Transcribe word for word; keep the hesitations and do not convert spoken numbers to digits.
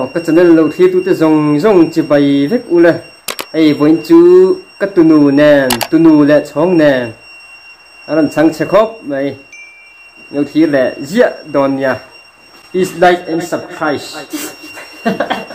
cái chân lên lâu thì tụi tôi dùng dùng chỉ bày vết u lên ai vốn chú cái tu nụ nè tu nụ lệ chong nè anh sang check up vậy lâu thì lệ dễ đòn nha. Please like and subscribe.